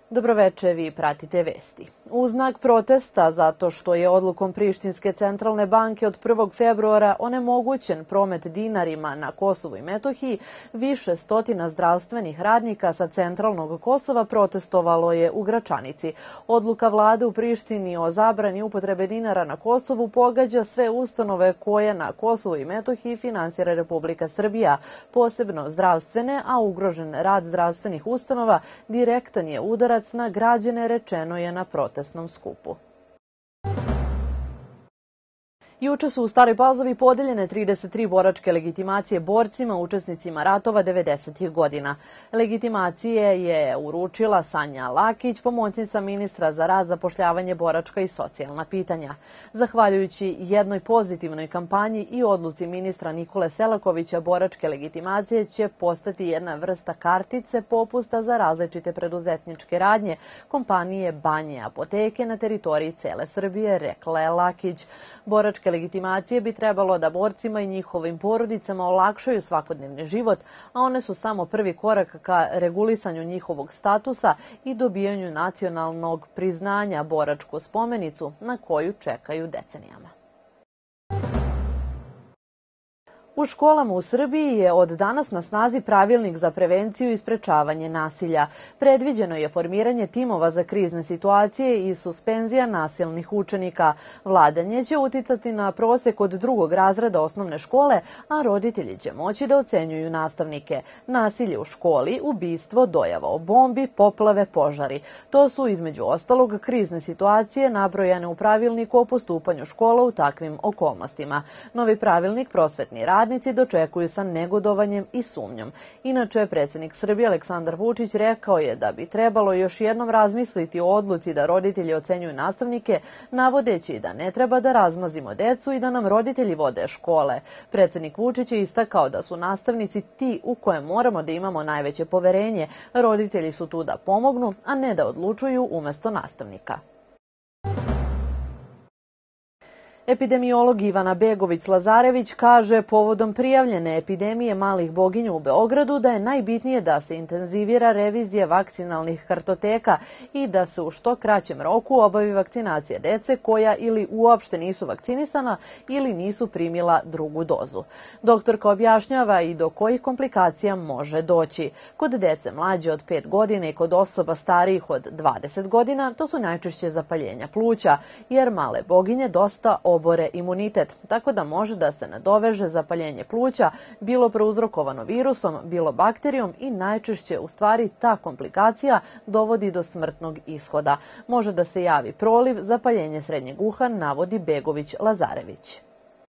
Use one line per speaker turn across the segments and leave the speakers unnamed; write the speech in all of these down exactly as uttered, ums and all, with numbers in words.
Dobroveče, vi pratite vesti. U znak protesta zato što je odlukom Prištinske centralne banke od prvog februara onemogućen promet dinarima na Kosovu i Metohiji, više stotina zdravstvenih radnika sa centralnog Kosova protestovalo je u Gračanici. Odluka vlade u Prištini o zabrani upotrebe dinara na Kosovu pogađa sve ustanove koje na Kosovu i Metohiji finansira Republika Srbija, posebno zdravstvene, a ugrožen rad zdravstvenih ustanova direktan je udarac na građane, rečeno je na protestnom skupu. Juče su u Staroj Pazovi podeljene trideset tri boračke legitimacije borcima, učesnicima ratova devedesetih godina. Legitimacije je uručila Sanja Lakić, pomoćnica ministra za rad, zapošljavanje, boračka i socijalna pitanja. Zahvaljujući jednoj pozitivnoj kampanji i odluci ministra Nikole Selakovića, boračke legitimacije će postati jedna vrsta kartice popusta za različite preduzetničke radnje, kompanije, banje, apoteke na teritoriji cele Srbije, rekla je Lakić. Boračke legitimacije bi trebalo da borcima i njihovim porodicama olakšaju svakodnevni život, a one su samo prvi korak ka regulisanju njihovog statusa i dobijanju nacionalnog priznanja, boračku spomenicu na koju čekaju decenijama. U školama u Srbiji je od danas na snazi pravilnik za prevenciju i sprečavanje nasilja. Predviđeno je formiranje timova za krizne situacije i suspenzija nasilnih učenika. Vladanje će uticati na prosek od drugog razreda osnovne škole, a roditelji će moći da ocenjuju nastavnike. Nasilje u školi, ubistvo, dojava o bombi, poplave, požari. To su između ostalog krizne situacije nabrojane u pravilniku o postupanju škola u takvim okolnostima. Novi pravilnik prosvetni rad radnici dočekuju sa negodovanjem i sumnjom. Inače, predsjednik Srbije Aleksandar Vučić rekao je da bi trebalo još jednom razmisliti o odluci da roditelji ocenjuju nastavnike, navodeći da ne treba da razmazimo decu i da nam roditelji vode škole. Predsjednik Vučić je istakao da su nastavnici ti u koje moramo da imamo najveće poverenje. Roditelji su tu da pomognu, a ne da odlučuju umesto nastavnika. Epidemiolog Ivana Begović-Lazarević kaže povodom prijavljene epidemije malih boginja u Beogradu da je najbitnije da se intenzivira revizija vakcinalnih kartoteka i da se u što kraćem roku obavi vakcinacija dece koja ili uopšte nisu vakcinisana ili nisu primila drugu dozu. Doktorka objašnjava i do kojih komplikacija može doći. Kod dece mlađe od pet godina i kod osoba starijih od dvadeset godina to su najčešće zapaljenja pluća, jer male boginje dosta obore imunitet, tako da može da se nadoveže zapaljenje pluća, bilo prouzrokovano virusom, bilo bakterijom i najčešće u stvari ta komplikacija dovodi do smrtnog ishoda. Može da se javi proliv, zapaljenje srednjeg uha, navodi Begović-Lazarević.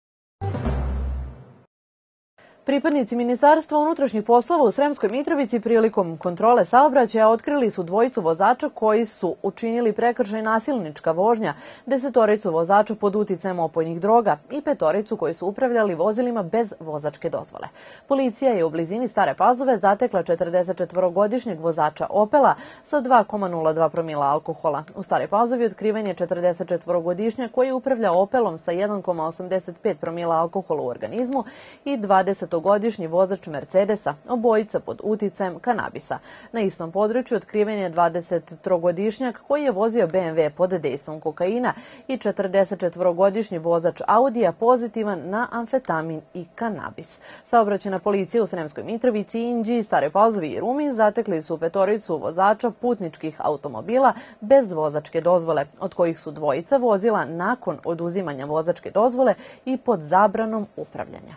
Pripadnici Ministarstva unutrašnjih poslova u Sremskoj Mitrovici prilikom kontrole saobraćaja otkrili su dvojicu vozača koji su učinili prekršaj nasilnička vožnja, desetoricu vozača pod uticajem opojnih droga i petoricu koji su upravljali vozilima bez vozačke dozvole. Policija je u blizini Stare Pazove zatekla četrdesetčetvorogodišnjeg vozača Opela sa dva zarez nula dva promila alkohola. U Staroj Pazovi otkriven je četrdesetčetvorogodišnjak koji upravlja Opelom sa jedan zarez osamdeset pet promila alkohola u organizmu i dvadesetogodišnji vozač Mercedesa, obojica pod uticajem kanabisa. Na istom području otkriven je dvadesettrogodišnjak koji je vozio be em ve pod dejstvom kokaina i četrdesetčetvorogodišnji vozač Audija pozitivan na amfetamin i kanabis. Saobraćajna policija u Sremskoj Mitrovici, Inđiji, Staroj Pazovi i Rumi zatekli su petoricu vozača putničkih automobila bez vozačke dozvole, od kojih su dvojica vozila nakon oduzimanja vozačke dozvole i pod zabranom upravljanja.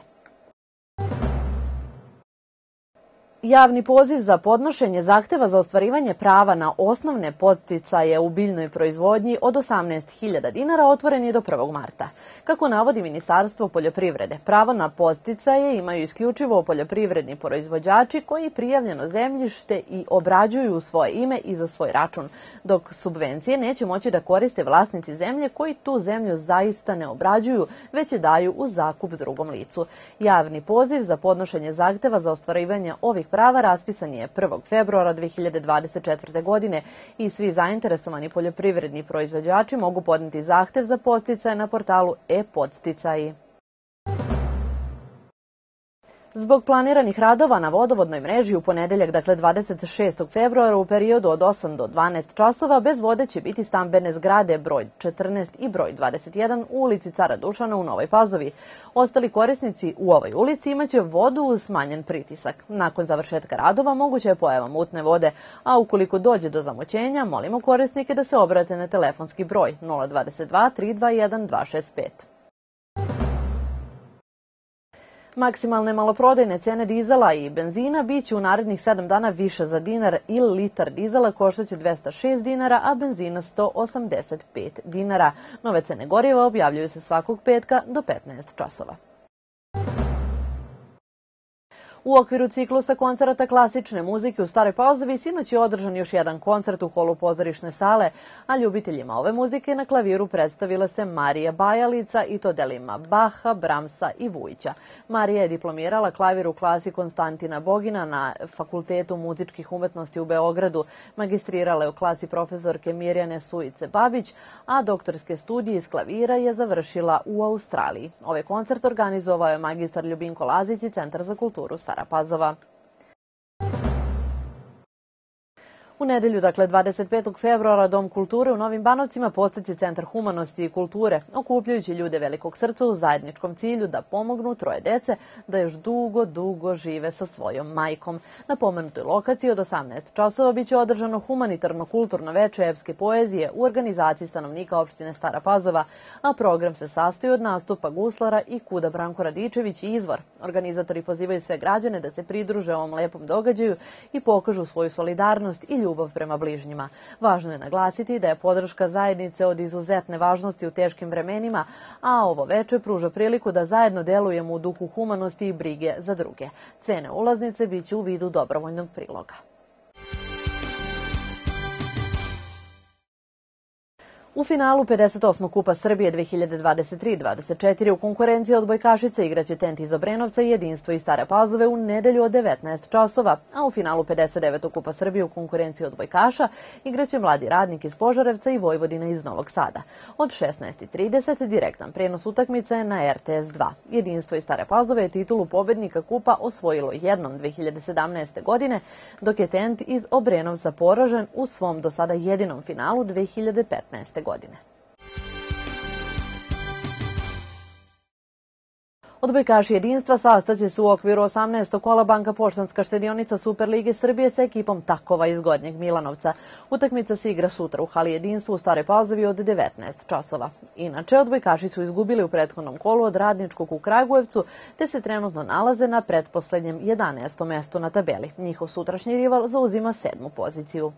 Javni poziv za podnošenje zahteva za ostvarivanje prava na osnovne podsticaje u biljnoj proizvodnji od osamnaest hiljada dinara otvoren je do prvog marta. Kako navodi Ministarstvo poljoprivrede, pravo na podsticaje imaju isključivo poljoprivredni proizvođači koji prijavljeno zemljište i obrađuju u svoje ime i za svoj račun, dok subvencije neće moći da koriste vlasnici zemlje koji tu zemlju zaista ne obrađuju, već je daju u zakup drugom licu. Javni poziv za podnošenje zahteva za ostvarivanje ovih prava raspisan je prvog februara dve hiljade dvadeset četvrte. godine i svi zainteresovani poljoprivredni proizvođači mogu podneti zahtev za podsticaje na portalu e-podsticaji. Zbog planiranih radova na vodovodnoj mreži u ponedeljak, dakle dvadeset šestog februara, u periodu od osam do dvanaest časova, bez vode će biti stambene zgrade broj četrnaest i broj dvadeset jedan u ulici Cara Dušana u Novoj Pazovi. Ostali korisnici u ovoj ulici imaće vodu uz smanjen pritisak. Nakon završetka radova moguća je pojava mutne vode, a ukoliko dođe do zamućenja, molimo korisnike da se obrate na telefonski broj nula dvadeset dva tri dva jedan dva šest pet. Maksimalne maloprodajne cene dizela i benzina biće u narednih sedam dana više za dinar ili litar dizela koštaće dvesta šest dinara, a benzina sto osamdeset pet dinara. Nove cene goriva objavljuju se svakog petka do petnaest časova. U okviru ciklusa koncerata klasične muzike u Staroj Pazovi sinoć je održan još jedan koncert u holu pozorišne sale, a ljubiteljima ove muzike na klaviru predstavila se Marija Bajalica i to delima Baha, Bramsa i Vujića. Marija je diplomirala klavir u klasi Konstantina Bogina na Fakultetu muzičkih umetnosti u Beogradu, magistrirala je u klasi profesorke Mirjane Sujice Babić, a doktorske studije iz klavira je završila u Australiji. Ovaj koncert organizovao je magistar Ljubinko Lazić i Centar za kulturu Stara Pazova. U nedelju, dakle dvadeset petog februara, Dom kulture u Novim Banovcima postaće centar humanosti i kulture, okupljajući ljude velikog srca u zajedničkom cilju da pomognu troje dece da još dugo, dugo žive sa svojom majkom. Na pomenutoj lokaciji od osamnaest časova biće održano humanitarno-kulturno veče epske poezije u organizaciji stanovnika opštine Stara Pazova, a program se sastoji od nastupa guslara i kuda Branko Radičević i Izvor. Organizatori pozivaju sve građane da se pridruže ovom lepom događaju i pokažu svoju solidarnost i ljubav ljubav prema bližnjima. Važno je naglasiti da je podrška zajednice od izuzetne važnosti u teškim vremenima, a ovo veče pruža priliku da zajedno delujemo u duhu humanosti i brige za druge. Cene ulaznice biće u vidu dobrovoljnog priloga. U finalu pedeset osmog Kupa Srbije dve hiljade dvadeset tri dvadeset četiri u konkurenciji odbojkašica igraće Tent iz Obrenovca i Jedinstvo iz Stare Pazove u nedelju od devetnaest časova, a u finalu pedeset devetog Kupa Srbije u konkurenciji odbojkaša igraće Mladi Radnik iz Požarevca i Vojvodina iz Novog Sada. Od šesnaest i trideset direktan prenos utakmice je na er te es dva. Jedinstvo iz Stare Pazove je titulu pobednika Kupa osvojilo jednom dve hiljade sedamnaeste. godine, dok je Tent iz Obrenovca poražen u svom do sada jedinom finalu dve hiljade petnaeste. godine. Odbojkaši Jedinstva sastaće se u okviru osamnaestog kola Banka Poštanska štedionica Superlige Srbije sa ekipom Takova iz Gornjeg Milanovca. Utakmica se igra sutra u hali Jedinstva u Staroj Pazovi od devetnaest časova. Inače, odbojkaši su izgubili u prethodnom kolu od Radničkog u Kragujevcu, te se trenutno nalaze na pretposlednjem jedanaestom mestu na tabeli. Njihov sutrašnji rival zauzima sedmu poziciju.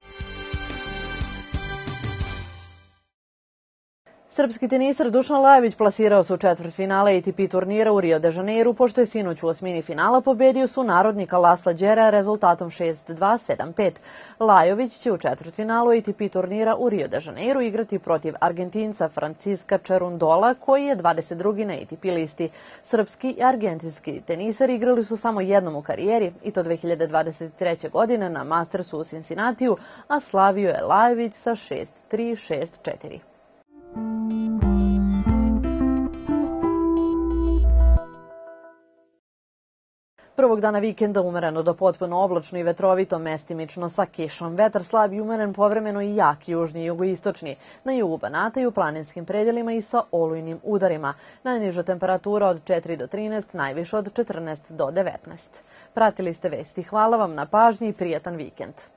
Srpski tenisar Dušan Lajović plasirao se u četvrtfinale A T P turnira u Rio de Janeiru, pošto je sinoć u osmini finala pobedio sunarodnika Lasla Đera rezultatom šest dva sedam pet. Lajović će u četvrtfinalu A T P turnira u Rio de Janeiru igrati protiv Argentinca Franciska Čerundola, koji je dvadeset drugi na A T P listi. Srpski i argentinski tenisari igrali su samo jednom u karijeri, i to dve hiljade dvadeset treće. godine na Mastersu u Cincinnatiju, a slavio je Lajović sa šest tri šest četiri. Prvog dana vikenda umereno do potpuno oblačno i vetrovito, mestimično sa kišom. Vetar slab i umeren, povremeno i jak, južni i jugoistočni. Na jugu Banata i u planinskim predelima i sa olujnim udarima. Najniža temperatura od četiri do trinaest, najviša od četrnaest do devetnaest. Pratili ste vesti. Hvala vam na pažnji i prijatan vikend.